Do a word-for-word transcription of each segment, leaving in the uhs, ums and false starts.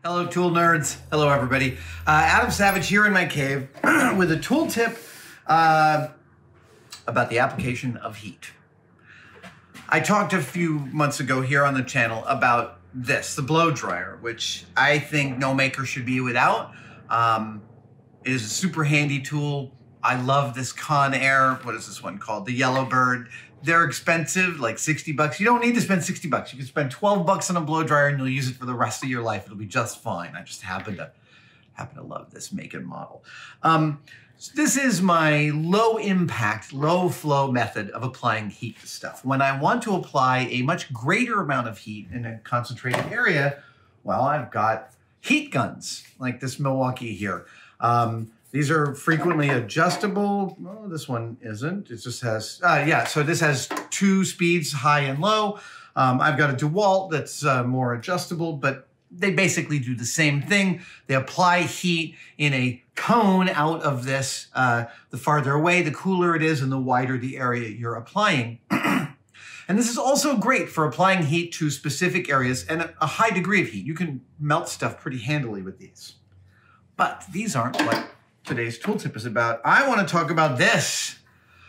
Hello, tool nerds. Hello, everybody. Uh, Adam Savage here in my cave with a tool tip uh, about the application of heat. I talked a few months ago here on the channel about this, the blow dryer, which I think no maker should be without. Um, it is a super handy tool. I love this Conair. What is this one called? The Yellowbird. They're expensive, like sixty bucks. You don't need to spend sixty bucks. You can spend twelve bucks on a blow dryer and you'll use it for the rest of your life. It'll be just fine. I just happen to happen to love this make and model. Um, so this is my low impact, low flow method of applying heat to stuff. When I want to apply a much greater amount of heat in a concentrated area, well, I've got heat guns like this Milwaukee here. Um, These are frequently adjustable. Oh, this one isn't. It just has, uh, yeah, so this has two speeds, high and low. Um, I've got a DeWalt that's uh, more adjustable, but they basically do the same thing. They apply heat in a cone out of this. Uh, the farther away, the cooler it is, and the wider the area you're applying. And this is also great for applying heat to specific areas and a, a high degree of heat. You can melt stuff pretty handily with these. But these aren't what today's tool tip is about. I want to talk about this.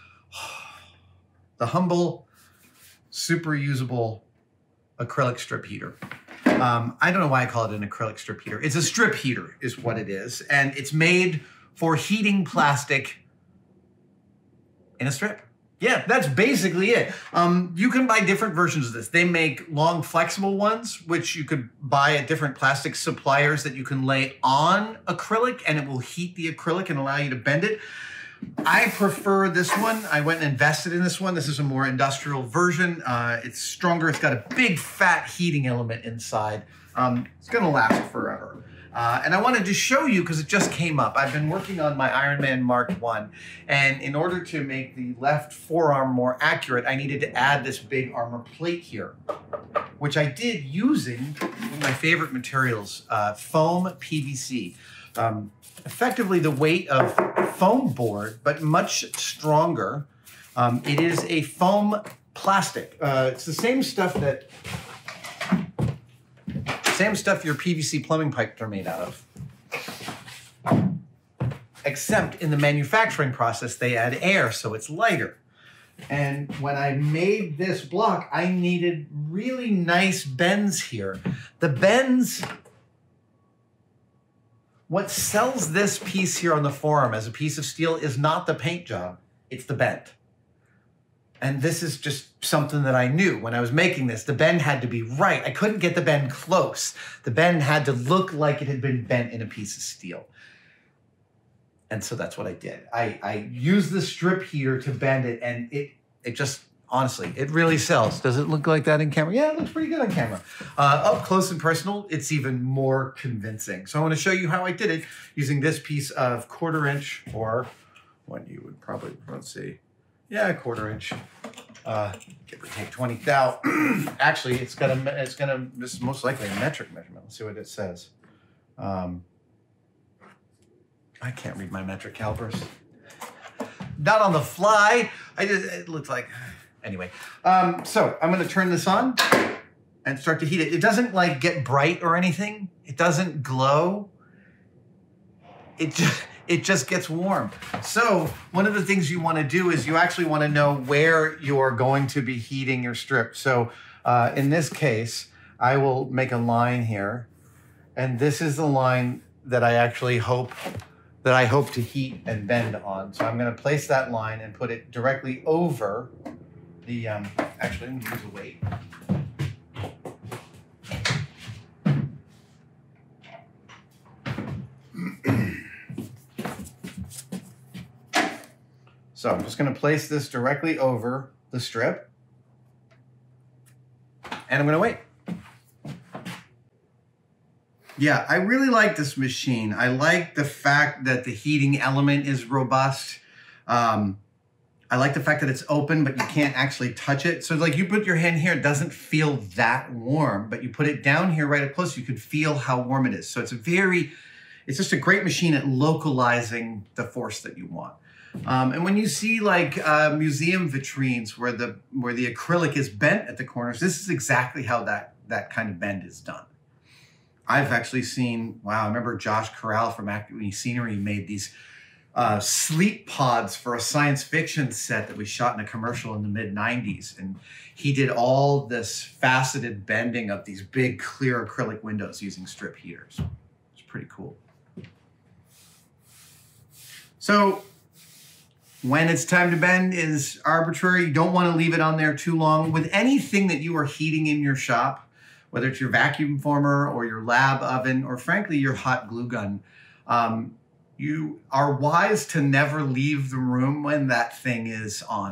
The humble, super usable acrylic strip heater. Um, I don't know why I call it an acrylic strip heater. It's a strip heater is what it is. And it's made for heating plastic in a strip. Yeah, that's basically it. Um, you can buy different versions of this. They make long flexible ones, which you could buy at different plastic suppliers that you can lay on acrylic and it will heat the acrylic and allow you to bend it. I prefer this one. I went and invested in this one. This is a more industrial version. Uh, it's stronger. It's got a big fat heating element inside. Um, it's gonna last forever. Uh, and I wanted to show you because it just came up. I've been working on my Ironman Mark one, and in order to make the left forearm more accurate, I needed to add this big armor plate here, which I did using one of my favorite materials, uh, foam P V C. Um, effectively the weight of foam board, but much stronger. Um, it is a foam plastic. Uh, it's the same stuff that Same stuff your P V C plumbing pipes are made out of. Except in the manufacturing process, they add air, so it's lighter. And when I made this block, I needed really nice bends here. The bends, what sells this piece here on the forearm as a piece of steel is not the paint job, it's the bend. And this is just something that I knew when I was making this. The bend had to be right. I couldn't get the bend close. The bend had to look like it had been bent in a piece of steel. And so that's what I did. I, I used the strip heater to bend it, and it, it just, honestly, it really sells. Does it look like that in camera? Yeah, it looks pretty good on camera. Uh, up close and personal, it's even more convincing. So I want to show you how I did it using this piece of quarter inch, or what you would probably, let's see, yeah, a quarter inch, uh, give or take twenty thou. Actually, it's gonna, it's gonna, this is most likely a metric measurement. Let's see what it says. Um, I can't read my metric calipers. Not on the fly. I just, it looks like, anyway. Um, so I'm gonna turn this on and start to heat it. It doesn't like get bright or anything. It doesn't glow. It just, it just gets warm. So one of the things you want to do is you actually want to know where you're going to be heating your strip. So uh, in this case, I will make a line here, and this is the line that I actually hope that I hope to heat and bend on. So I'm going to place that line and put it directly over the. Um, actually, I'm going to use a weight. So I'm just going to place this directly over the strip, and I'm going to wait. Yeah, I really like this machine. I like the fact that the heating element is robust. Um, I like the fact that it's open, but you can't actually touch it. So like you put your hand here, it doesn't feel that warm, but you put it down here right up close, you can feel how warm it is. So it's a very, it's just a great machine at localizing the force that you want. Um, and when you see like uh, museum vitrines where the where the acrylic is bent at the corners, this is exactly how that, that kind of bend is done. I've actually seen, wow, I remember Josh Corral from Acrylic Scenery made these uh, sleep pods for a science fiction set that we shot in a commercial in the mid nineties. And he did all this faceted bending of these big clear acrylic windows using strip heaters. It's pretty cool. So when it's time to bend is arbitrary. You don't want to leave it on there too long. With anything that you are heating in your shop, whether it's your vacuum former or your lab oven, or frankly, your hot glue gun, um, you are wise to never leave the room when that thing is on.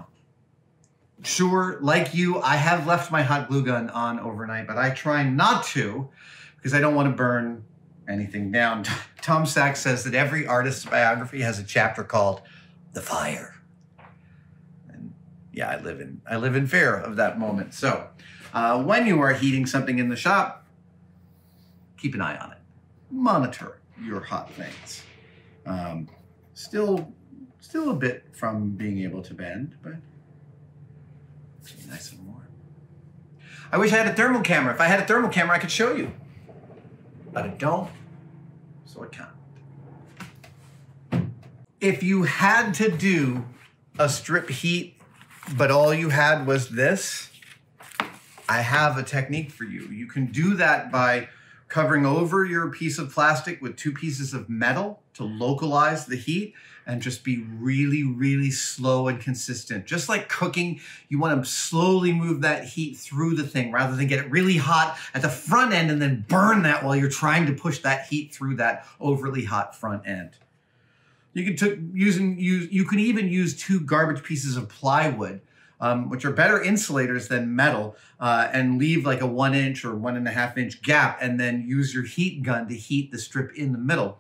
Sure, like you, I have left my hot glue gun on overnight, but I try not to because I don't want to burn anything down. Tom Sachs says that every artist's biography has a chapter called The Fire. And yeah, I live in, I live in fear of that moment. So uh, when you are heating something in the shop, keep an eye on it. Monitor your hot things. Um, still, still a bit from being able to bend, but nice and warm. I wish I had a thermal camera. If I had a thermal camera, I could show you. But I don't, so I can't. If you had to do a strip heat, but all you had was this, I have a technique for you. You can do that by covering over your piece of plastic with two pieces of metal to localize the heat and just be really, really slow and consistent. Just like cooking, you want to slowly move that heat through the thing rather than get it really hot at the front end and then burn that while you're trying to push that heat through that overly hot front end. You can t using use you can even use two garbage pieces of plywood, um, which are better insulators than metal, uh, and leave like a one inch or one and a half inch gap, and then use your heat gun to heat the strip in the middle.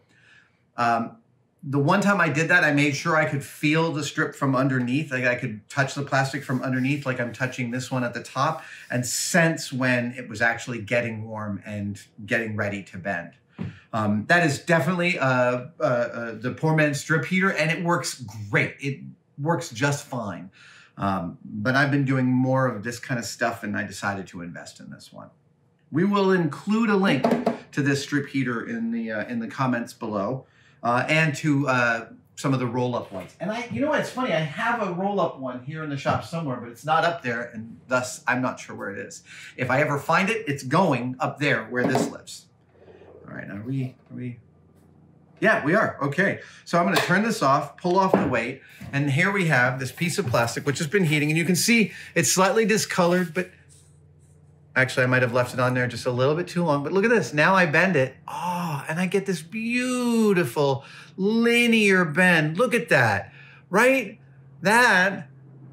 Um, The one time I did that, I made sure I could feel the strip from underneath. Like I could touch the plastic from underneath, like I'm touching this one at the top, and sense when it was actually getting warm and getting ready to bend. Um, that is definitely uh, uh, uh, the poor man's strip heater, and it works great. It works just fine. Um, but I've been doing more of this kind of stuff, and I decided to invest in this one. We will include a link to this strip heater in the uh, in the comments below. Uh, and to uh, some of the roll-up ones. And I, you know what, it's funny, I have a roll-up one here in the shop somewhere, but it's not up there, and thus I'm not sure where it is. If I ever find it, it's going up there where this lives. All right, are we, are we? Yeah, we are, okay. So I'm gonna turn this off, pull off the weight, and here we have this piece of plastic which has been heating, and you can see it's slightly discolored, but actually I might have left it on there just a little bit too long, but look at this, now I bend it. Oh, and I get this beautiful linear bend. Look at that, right? That,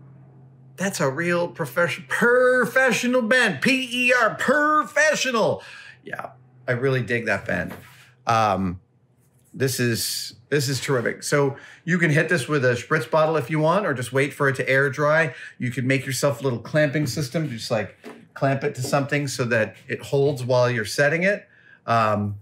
that's a real professional, professional bend, P E R, professional. Yeah, I really dig that bend. Um, this is, this is terrific. So you can hit this with a spritz bottle if you want, or just wait for it to air dry. You could make yourself a little clamping system, just like clamp it to something so that it holds while you're setting it. Um,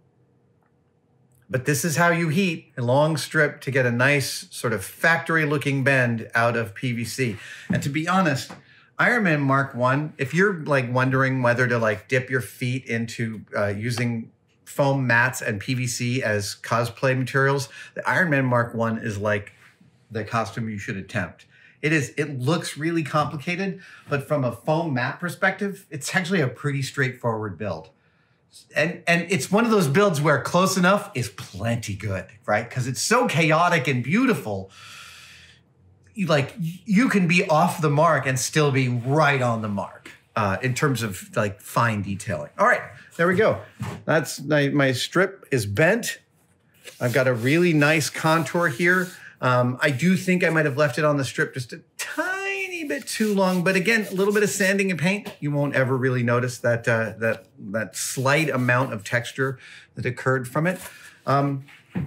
but this is how you heat a long strip to get a nice sort of factory looking bend out of P V C. And to be honest, Ironman Mark one, if you're like wondering whether to like dip your feet into uh, using foam mats and P V C as cosplay materials, the Ironman Mark one is like the costume you should attempt. It is, it looks really complicated, but from a foam mat perspective, it's actually a pretty straightforward build. And, and it's one of those builds where close enough is plenty good, right? Because it's so chaotic and beautiful. You, like, you can be off the mark and still be right on the mark uh, in terms of like fine detailing. All right, there we go. That's my, my strip is bent. I've got a really nice contour here. Um, I do think I might have left it on the strip just a tiny bit too long, but again, a little bit of sanding and paint, you won't ever really notice that uh, that that slight amount of texture that occurred from it. Um,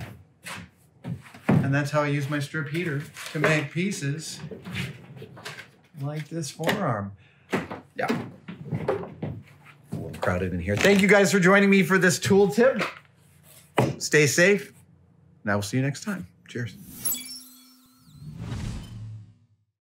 and that's how I use my strip heater to make pieces like this forearm. Yeah, a little crowded in here. Thank you guys for joining me for this tool tip. Stay safe, and I will see you next time. Cheers.